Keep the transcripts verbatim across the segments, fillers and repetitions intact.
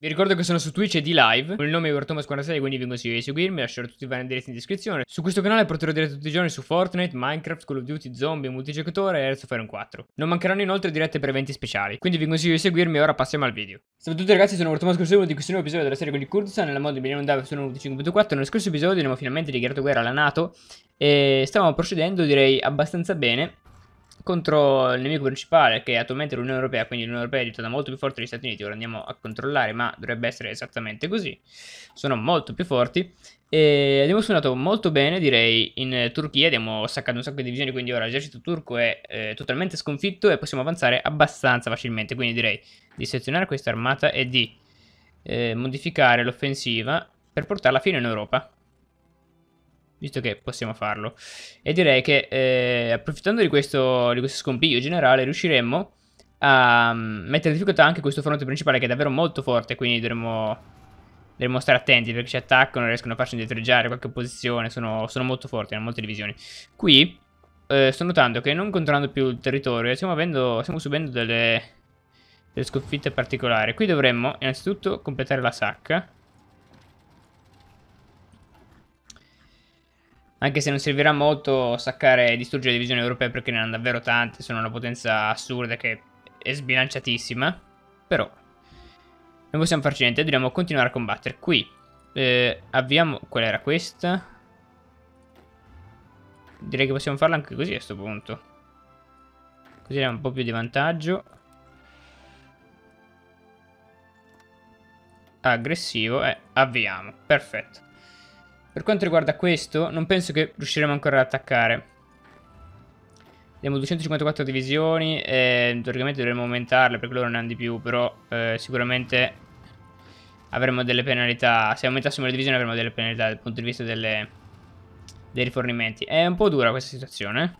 Vi ricordo che sono su Twitch e di live, con il nome Thomas quarantasei, quindi vi consiglio di seguirmi, lascerò tutti i vari indirizzi in descrizione. Su questo canale porterò dirette tutti i giorni su Fortnite, Minecraft, Call of Duty, Zombie, multigiocatore e Hearts of Iron quattro. Non mancheranno inoltre dirette per eventi speciali, quindi vi consiglio di seguirmi e ora passiamo al video. Salve a tutti ragazzi, sono Thomas quarantasei, uno di questi nuovi episodi della serie con il Kurdistan, nella mod di Milano Dave su uno cinque punto quattro. Nello scorso episodio abbiamo finalmente dichiarato guerra alla NATO e stavamo procedendo, direi, abbastanza bene contro il nemico principale, che è attualmente l'Unione Europea, quindi l'Unione Europea è diventata molto più forte degli Stati Uniti. Ora andiamo a controllare, ma dovrebbe essere esattamente così. Sono molto più forti e abbiamo suonato molto bene, direi, in Turchia. Abbiamo staccato un sacco di divisioni, quindi ora l'esercito turco è eh, totalmente sconfitto e possiamo avanzare abbastanza facilmente. Quindi direi di selezionare questa armata e di eh, modificare l'offensiva per portarla fino in Europa, visto che possiamo farlo. E direi che eh, approfittando di questo, di questo scompiglio generale riusciremmo a um, mettere in difficoltà anche questo fronte principale, che è davvero molto forte. Quindi dovremmo, dovremmo stare attenti, perché ci attaccano, riescono a farci indietreggiare qualche posizione. Sono, sono molto forti, hanno molte divisioni. Qui eh, sto notando che non controllando più il territorio stiamo, avendo, stiamo subendo delle, delle sconfitte particolari. Qui dovremmo innanzitutto completare la sacca, anche se non servirà molto saccare e distruggere le divisioni europee, perché ne hanno davvero tante. Sono una potenza assurda che è sbilanciatissima. Però non possiamo farci niente, dobbiamo continuare a combattere. Qui eh, avviamo... Qual era questa? Direi che possiamo farla anche così a questo punto, così abbiamo un po' più di vantaggio. Aggressivo e avviamo. Perfetto. Per quanto riguarda questo, non penso che riusciremo ancora ad attaccare. Abbiamo duecentocinquantaquattro divisioni e teoricamente dovremmo aumentarle, perché loro ne hanno di più. Però eh, sicuramente avremo delle penalità. Se aumentassimo le divisioni avremo delle penalità dal punto di vista delle, dei rifornimenti. È un po' dura questa situazione.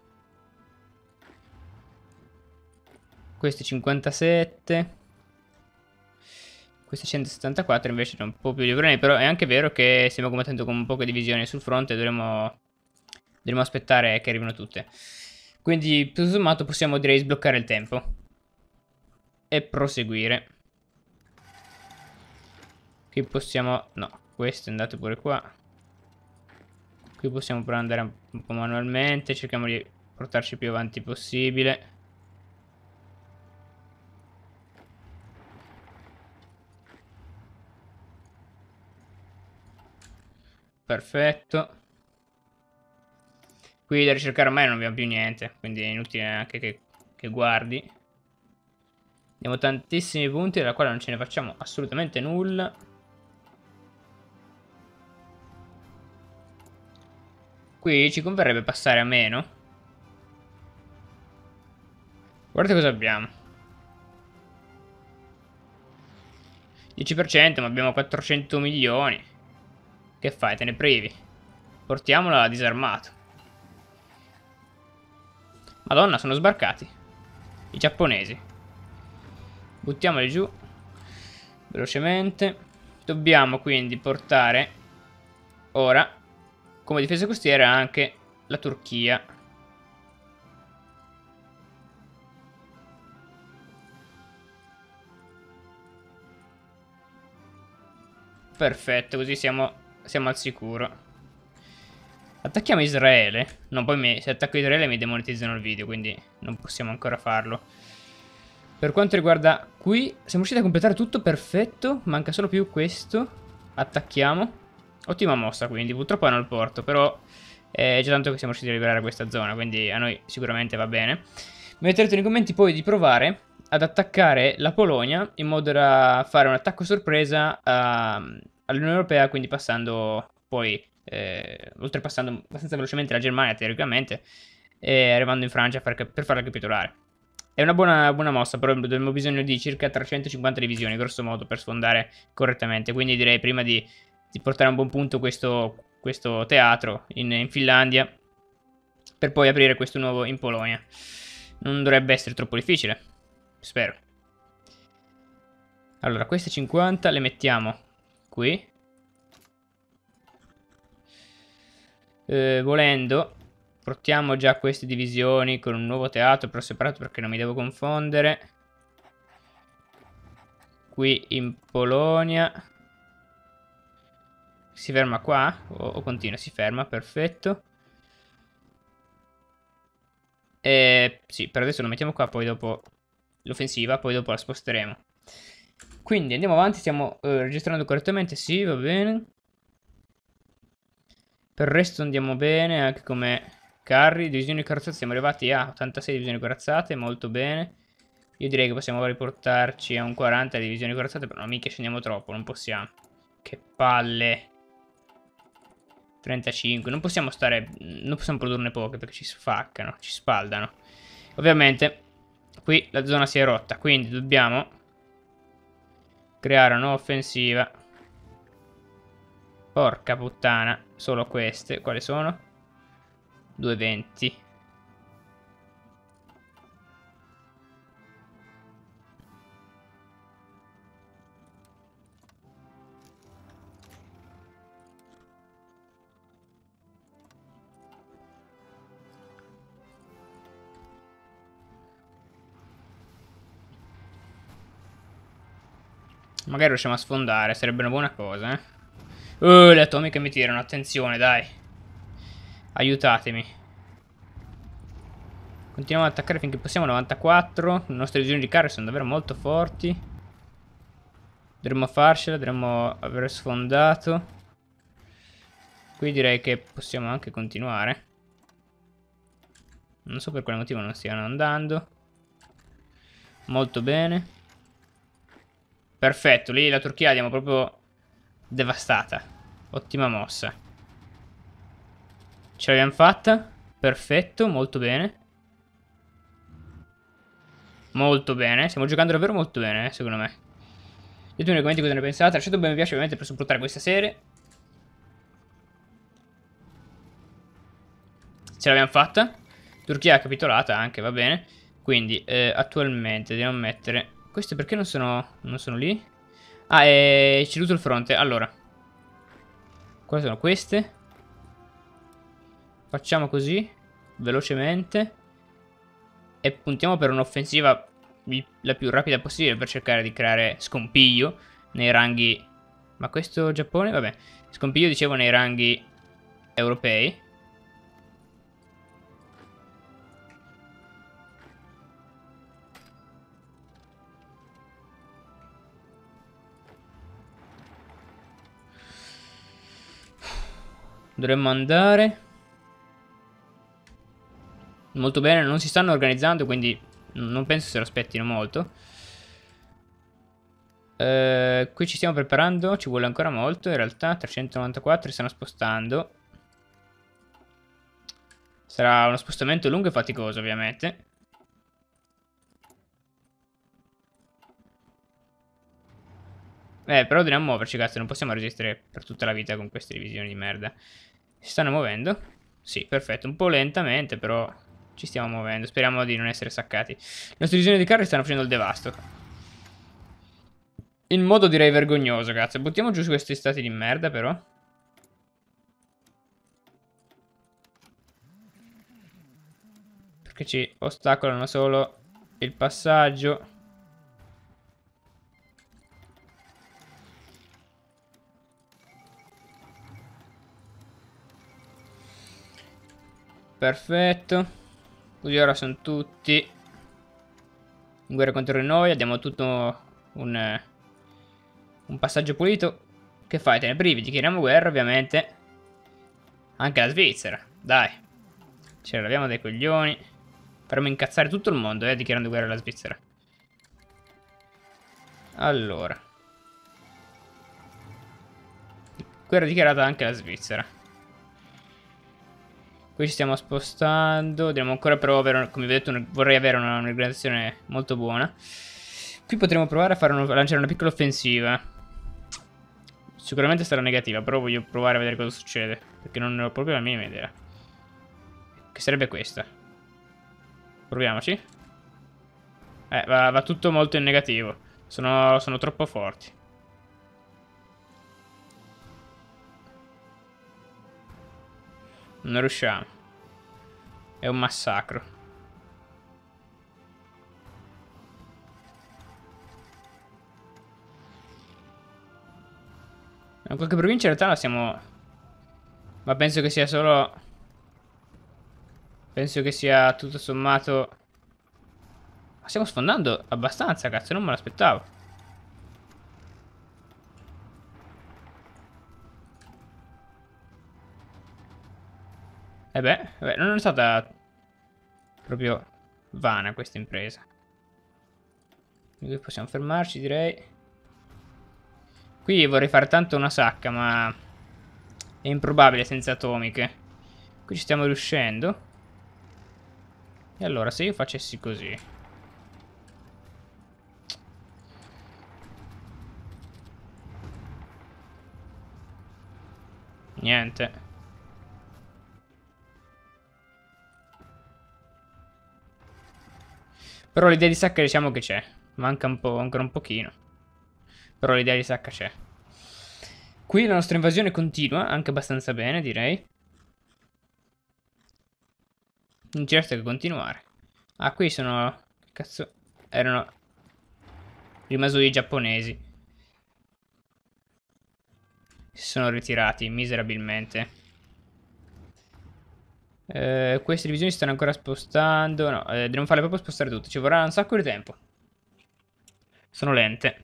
Questi cinquantasette. Questi centosettantaquattro invece sono un po' più di problemi. Però è anche vero che stiamo combattendo con poche divisioni sul fronte e dovremo, dovremo aspettare che arrivino tutte. Quindi tutto sommato possiamo, direi, sbloccare il tempo e proseguire. Qui possiamo... no, questo è andato pure qua. Qui possiamo pure andare un po' manualmente. Cerchiamo di portarci più avanti possibile. Perfetto. Qui da ricercare ormai non abbiamo più niente, quindi è inutile neanche che, che guardi. Abbiamo tantissimi punti dalla quale non ce ne facciamo assolutamente nulla. Qui ci converrebbe passare a meno. Guardate cosa abbiamo. dieci per cento, ma abbiamo quattrocento milioni. Che fai? Te ne privi? Portiamola disarmato. Madonna, sono sbarcati i giapponesi. Buttiamoli giù velocemente. Dobbiamo quindi portare ora come difesa costiera anche la Turchia. Perfetto, così siamo, siamo al sicuro. Attacchiamo Israele. No, poi mi, se attacco Israele mi demonetizzano il video, quindi non possiamo ancora farlo. Per quanto riguarda qui, siamo riusciti a completare tutto, perfetto. Manca solo più questo. Attacchiamo. Ottima mossa, quindi. Purtroppo hanno il porto, però è già tanto che siamo riusciti a liberare questa zona, quindi a noi sicuramente va bene. Metterete nei commenti poi di provare ad attaccare la Polonia in modo da fare un attacco sorpresa all'Unione Europea, quindi passando poi... Eh, oltrepassando abbastanza velocemente la Germania teoricamente e arrivando in Francia per, per farla capitolare. È una buona, buona mossa, però abbiamo bisogno di circa trecentocinquanta divisioni grosso modo per sfondare correttamente, quindi direi prima di, di portare a un buon punto questo, questo teatro in, in Finlandia per poi aprire questo nuovo in Polonia. Non dovrebbe essere troppo difficile, spero. Allora, queste cinquanta le mettiamo qui. Eh, volendo portiamo già queste divisioni con un nuovo teatro però separato, perché non mi devo confondere. qui in Polonia. Si ferma qua? O, o continua? Si ferma, perfetto. E sì, per adesso lo mettiamo qua, poi dopo l'offensiva, poi dopo la sposteremo. Quindi andiamo avanti, stiamo eh, registrando correttamente, sì, va bene. Per il resto andiamo bene, anche come carri, divisioni corazzate, siamo arrivati a ottantasei divisioni corazzate, molto bene. Io direi che possiamo riportarci a un quaranta divisioni corazzate, però no, mica scendiamo troppo, non possiamo. Che palle. trentacinque, non possiamo stare, non possiamo produrne poche perché ci sfaccano, ci spaldano. Ovviamente qui la zona si è rotta, quindi dobbiamo creare una nuova offensiva. Porca puttana, solo queste, quali sono? duecentoventi. Magari riusciamo a sfondare, sarebbe una buona cosa, eh. Uh, le atomiche mi tirano, attenzione, dai. Aiutatemi. Continuiamo ad attaccare finché possiamo, novantaquattro. Le nostre visioni di carri sono davvero molto forti. Dovremmo farcela, dovremmo aver sfondato. Qui direi che possiamo anche continuare. Non so per quale motivo non stiano andando. Molto bene. Perfetto, lì la Turchia l'abbiamo proprio devastata. Ottima mossa. Ce l'abbiamo fatta. Perfetto, molto bene. Molto bene, stiamo giocando davvero molto bene, eh, secondo me. Ditemi nei commenti cosa ne pensate. Lasciate un bel mi piace ovviamente per supportare questa serie. Ce l'abbiamo fatta. Turchia capitolata anche, va bene. Quindi eh, attualmente dobbiamo mettere... Queste perché non sono, non sono lì? Ah, è ceduto il fronte. Allora, quali sono queste? Facciamo così, velocemente. E puntiamo per un'offensiva la più rapida possibile per cercare di creare scompiglio nei ranghi... Ma questo Giappone? Vabbè, scompiglio dicevo nei ranghi europei. Dovremmo andare. Molto bene, non si stanno organizzando, quindi non penso se lo aspettino molto. Eh, qui ci stiamo preparando, ci vuole ancora molto in realtà. trecentonovantaquattro, si stanno spostando. Sarà uno spostamento lungo e faticoso ovviamente. Eh, però dobbiamo muoverci, cazzo, non possiamo resistere per tutta la vita con queste divisioni di merda. Si stanno muovendo? Sì, perfetto, un po' lentamente, però ci stiamo muovendo. Speriamo di non essere saccati. Le nostre divisioni di carri stanno facendo il devasto. In modo direi vergognoso, cazzo. Buttiamo giù su questi stati di merda, però. Perché ci ostacolano solo il passaggio. Perfetto. Così ora sono tutti in guerra contro di noi. Abbiamo tutto un, un passaggio pulito. Che fai? Te ne brividi? Chiediamo guerra ovviamente. Anche la Svizzera. Dai. Ce l'abbiamo dei coglioni. Faremo incazzare tutto il mondo, eh, dichiarando guerra alla Svizzera. Allora. Guerra dichiarata anche alla Svizzera. Qui ci stiamo spostando. Dobbiamo ancora però avere, come vi ho detto, una, vorrei avere un'organizzazione molto buona. Qui potremo provare a, fare un, a lanciare una piccola offensiva. Sicuramente sarà negativa, però voglio provare a vedere cosa succede. Perché non ho proprio la minima idea. Che sarebbe questa. Proviamoci. Eh, va, va tutto molto in negativo. Sono, sono troppo forti. Non riusciamo. È un massacro. Ma qualche provincia in realtà la siamo... Ma penso che sia solo... Penso che sia tutto sommato... Ma stiamo sfondando abbastanza, cazzo, non me l'aspettavo. E beh, beh, non è stata proprio vana questa impresa. Quindi qui possiamo fermarci, direi. Qui vorrei fare tanto una sacca, ma è improbabile senza atomiche. Qui ci stiamo riuscendo. E allora, se io facessi così... Niente. Però l'idea di sacca diciamo che c'è. Manca un po', ancora un pochino. Però l'idea di sacca c'è. Qui la nostra invasione continua, anche abbastanza bene, direi. Non ci resta che continuare. Ah, qui sono... Che cazzo... Erano... Rimasti i giapponesi. Si sono ritirati miserabilmente. Eh, queste divisioni si stanno ancora spostando. No, eh, dobbiamo farle proprio spostare tutte. Ci vorrà un sacco di tempo. Sono lente.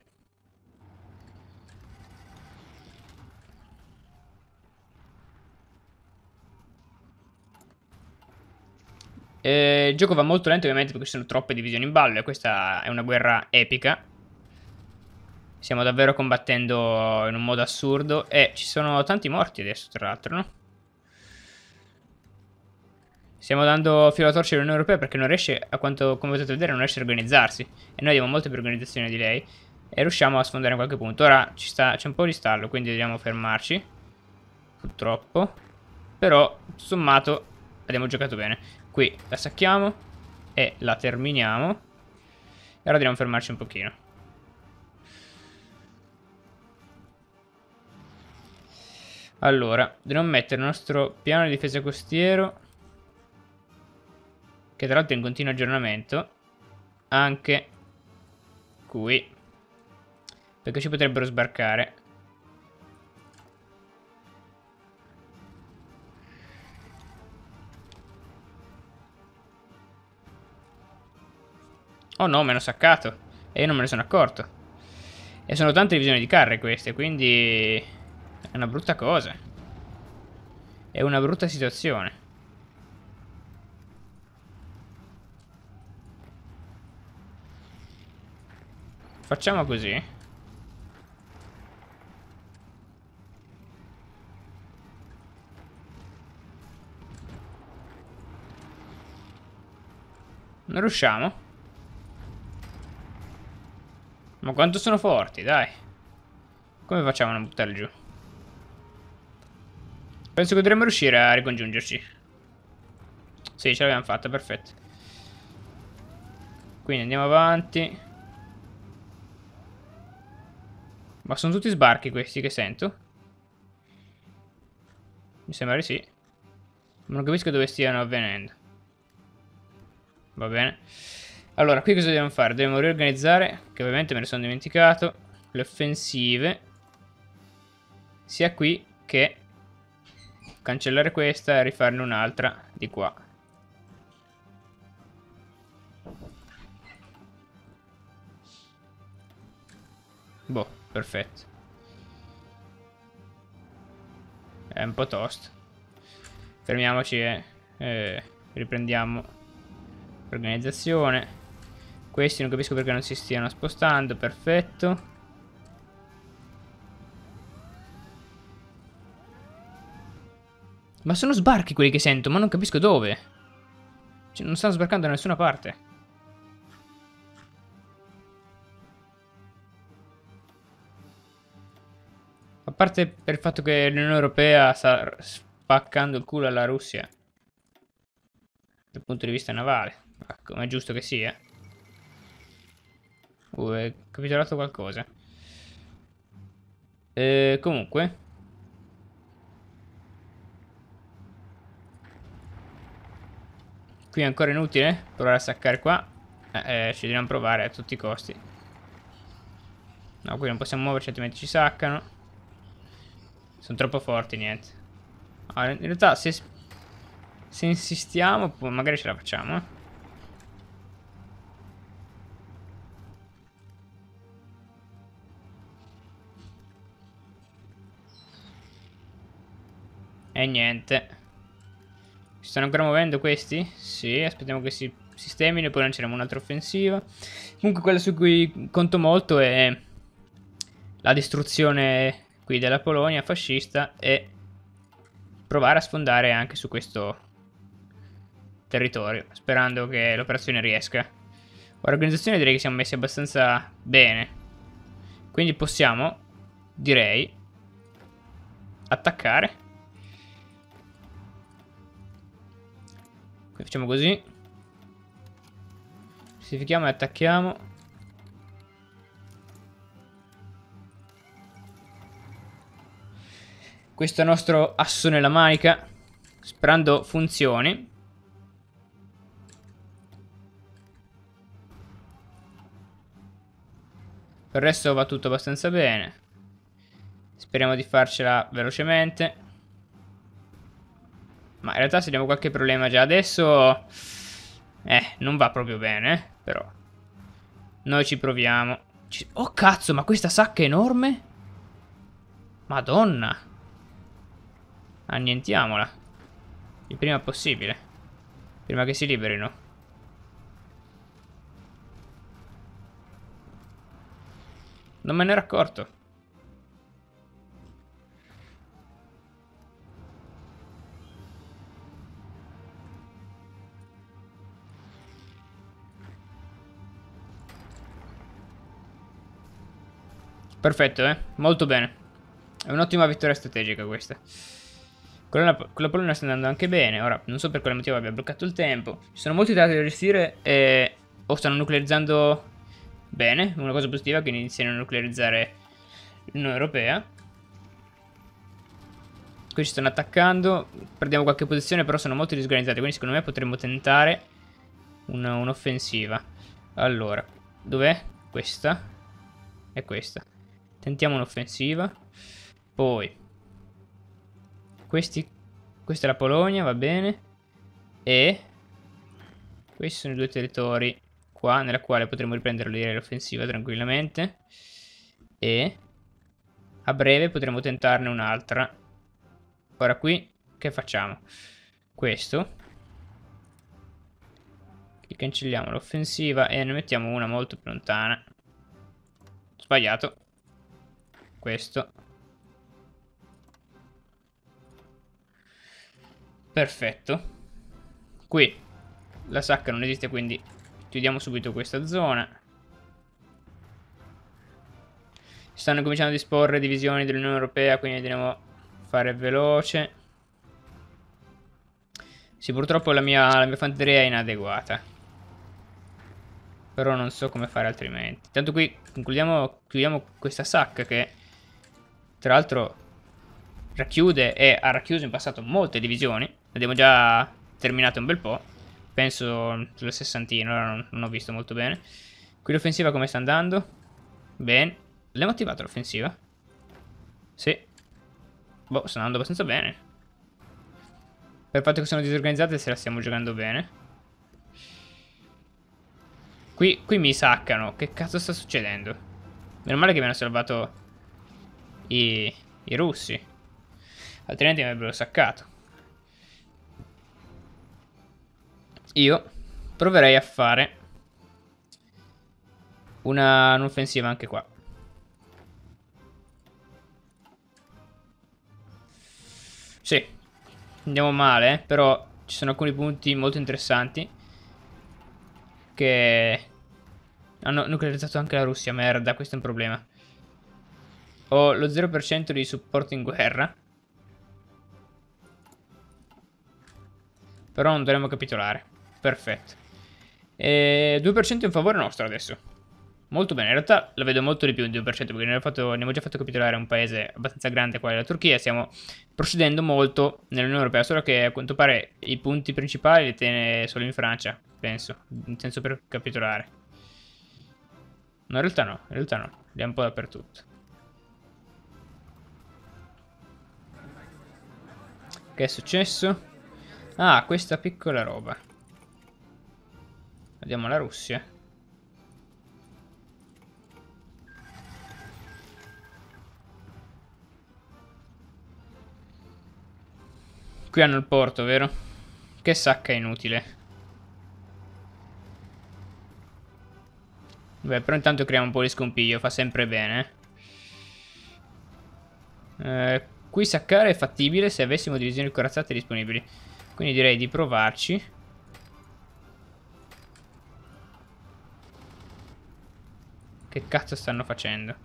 Eh, il gioco va molto lento ovviamente perché ci sono troppe divisioni in ballo e questa è una guerra epica. Stiamo davvero combattendo in un modo assurdo e ci sono tanti morti adesso, tra l'altro, no? Stiamo dando filo alla torcia all'Unione Europea perché non riesce, a quanto come potete vedere, non riesce a organizzarsi. E noi abbiamo molte più organizzazioni di lei. E riusciamo a sfondare in qualche punto. Ora c'è un po' di stallo, quindi dobbiamo fermarci. Purtroppo. Però, tutto sommato, abbiamo giocato bene. Qui la sacchiamo e la terminiamo. E ora dobbiamo fermarci un pochino. Allora, dobbiamo mettere il nostro piano di difesa costiero, che tra l'altro è in continuo aggiornamento, anche qui, perché ci potrebbero sbarcare. Oh no, mi hanno saccato e io non me ne sono accorto. E sono tante divisioni di carri queste, quindi è una brutta cosa. È una brutta situazione. Facciamo così. Non riusciamo. Ma quanto sono forti, dai. Come facciamo a non buttarli giù? Penso che dovremmo riuscire a ricongiungerci. Sì, ce l'abbiamo fatta, perfetto. Quindi andiamo avanti. Ma sono tutti sbarchi questi che sento? Mi sembra di sì. Ma non capisco dove stiano avvenendo. Va bene. Allora, qui cosa dobbiamo fare? Dobbiamo riorganizzare, che ovviamente me ne sono dimenticato, le offensive. Sia qui che cancellare questa e rifarne un'altra di qua. Boh, perfetto. È un po' tosto. Fermiamoci e eh, riprendiamo l'organizzazione. Questi non capisco perché non si stiano spostando. Perfetto. Ma sono sbarchi quelli che sento, ma non capisco dove. Cioè, non stanno sbarcando da nessuna parte. A parte per il fatto che l'Unione Europea sta spaccando il culo alla Russia dal punto di vista navale, come è giusto che sia. Uh, è capitolato qualcosa. Eh, comunque qui è ancora inutile provare a saccare qua. eh, eh, Ci dobbiamo provare a tutti i costi. No, qui non possiamo muoverci altrimenti ci saccano. Sono troppo forti, niente. Allora, in realtà se, se insistiamo magari ce la facciamo, eh. E niente. Si stanno ancora muovendo questi? Sì, aspettiamo che si sistemino e poi lanceremo un'altra offensiva. Comunque quella su cui conto molto è la distruzione qui della Polonia fascista e provare a sfondare anche su questo territorio, sperando che l'operazione riesca. L'organizzazione direi che siamo messi abbastanza bene, quindi possiamo, direi, attaccare. Qui facciamo così. Pacifichiamo e attacchiamo. Questo è il nostro asso nella manica, sperando funzioni. Per il resto va tutto abbastanza bene. Speriamo di farcela velocemente. Ma in realtà se abbiamo qualche problema già adesso, eh, non va proprio bene, eh, però noi ci proviamo. Ci... Oh cazzo, ma questa sacca è enorme? Madonna. Annientiamola il prima possibile, prima che si liberino. Non me ne ero accorto. Perfetto, eh. Molto bene. È un'ottima vittoria strategica questa. Con la, con la Polonia sta andando anche bene. Ora, non so per quale motivo abbia bloccato il tempo. Ci sono molti dati da gestire e... o stanno nuclearizzando bene. Una cosa positiva è che iniziano a nuclearizzare l'Unione Europea. Qui ci stanno attaccando. Perdiamo qualche posizione, però sono molto disorganizzati. Quindi secondo me potremmo tentare un'offensiva. Allora, dov'è? Questa. E questa. Tentiamo un'offensiva. Poi questi, questa è la Polonia, va bene. E questi sono i due territori qua, nella quale potremo riprendere l'offensiva tranquillamente. E a breve potremo tentarne un'altra. Ora qui che facciamo? Questo. Qui cancelliamo l'offensiva e ne mettiamo una molto più lontana. Sbagliato. Questo. Perfetto. Qui la sacca non esiste, quindi chiudiamo subito questa zona. Stanno cominciando a disporre divisioni dell'Unione Europea, quindi dobbiamo fare veloce. Sì, purtroppo la mia, la mia fanteria è inadeguata. Però non so come fare altrimenti. Tanto qui concludiamo, chiudiamo questa sacca che tra l'altro racchiude e ha racchiuso in passato molte divisioni. Abbiamo già terminato un bel po'. Penso sulle sessantina, ora non, non ho visto molto bene. Qui l'offensiva come sta andando? Bene. Abbiamo attivato l'offensiva? Sì. Boh, sta andando abbastanza bene. Per il fatto che sono disorganizzate se la stiamo giocando bene. Qui, qui mi saccano. Che cazzo sta succedendo? Meno male che mi hanno salvato i, i russi. Altrimenti mi avrebbero saccato. Io proverei a fare una un'offensiva anche qua. Sì, andiamo male, eh, però ci sono alcuni punti molto interessanti che hanno nuclearizzato anche la Russia. Merda, questo è un problema. Ho lo zero per cento di supporto in guerra, però non dovremmo capitolare. Perfetto. E due per cento in favore nostro adesso. Molto bene, in realtà la vedo molto di più di due per cento, perché ne abbiamo già fatto capitolare un paese abbastanza grande quale la Turchia. Stiamo procedendo molto nell'Unione Europea, solo che a quanto pare i punti principali li tiene solo in Francia, penso, in senso per capitolare. No, in realtà no, in realtà no, li ha un po' dappertutto. Che è successo? Ah, questa piccola roba. Vediamo la Russia. Qui hanno il porto, vero? Che sacca inutile. Beh, però intanto creiamo un po' di scompiglio, fa sempre bene. Eh, qui saccare è fattibile se avessimo divisioni corazzate disponibili. Quindi direi di provarci. Che cazzo stanno facendo?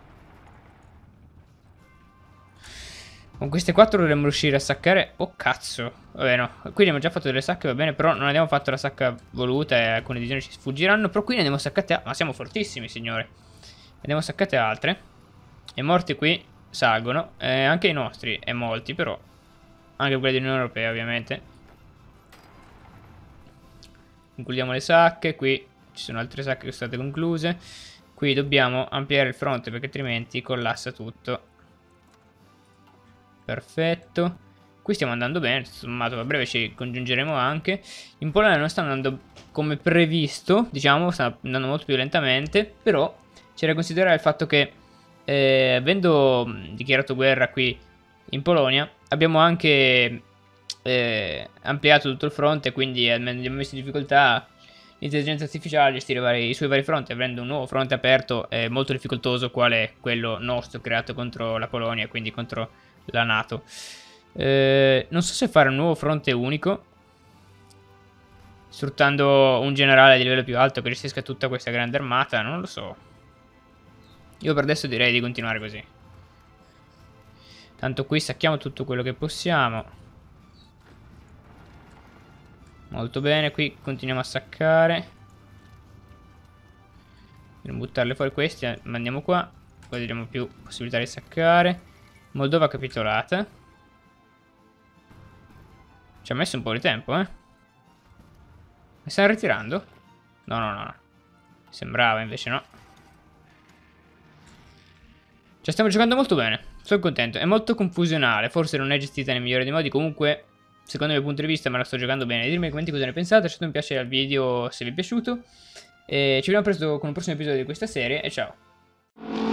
Con queste quattro dovremmo riuscire a saccare. Oh cazzo. Vabbè no. Qui abbiamo già fatto delle sacche, va bene. Però non abbiamo fatto la sacca voluta e alcune divisioni ci sfuggiranno. Però qui ne abbiamo saccate altre. Ma siamo fortissimi, signore. Ne abbiamo saccate altre. E morti qui salgono. Eh, anche i nostri. E molti però. Anche quelli dell'Unione Europea ovviamente. Concludiamo le sacche. Qui ci sono altre sacche che sono state concluse. Qui dobbiamo ampliare il fronte perché altrimenti collassa tutto. Perfetto. Qui stiamo andando bene, sommato a breve ci congiungeremo anche. In Polonia non sta andando come previsto, diciamo, sta andando molto più lentamente. Però c'è da considerare il fatto che eh, avendo dichiarato guerra qui in Polonia abbiamo anche eh, ampliato tutto il fronte. Quindi abbiamo messo in difficoltà l'intelligenza artificiale a gestire vari, i suoi vari fronti, avendo un nuovo fronte aperto eh, molto difficoltoso, quale quello nostro creato contro la Polonia, quindi contro la NATO. Eh, non so se fare un nuovo fronte unico, sfruttando un generale di livello più alto che gestisca tutta questa grande armata, non lo so. Io per adesso direi di continuare così. Tanto qui sacchiamo tutto quello che possiamo. Molto bene, qui continuiamo a saccare. Per buttarle fuori questi, mandiamo qua. Poi abbiamo più possibilità di saccare. Moldova capitolata. Ci ha messo un po' di tempo, eh. Mi stanno ritirando? No, no, no, no. Sembrava, invece no. Ci stiamo giocando molto bene. Sono contento. È molto confusionale. Forse non è gestita nel migliore dei modi. Comunque, secondo il mio punto di vista, me la sto giocando bene. Ditemi nei commenti cosa ne pensate. Lasciate un piacere al video se vi è piaciuto. E ci vediamo presto con un prossimo episodio di questa serie. E ciao.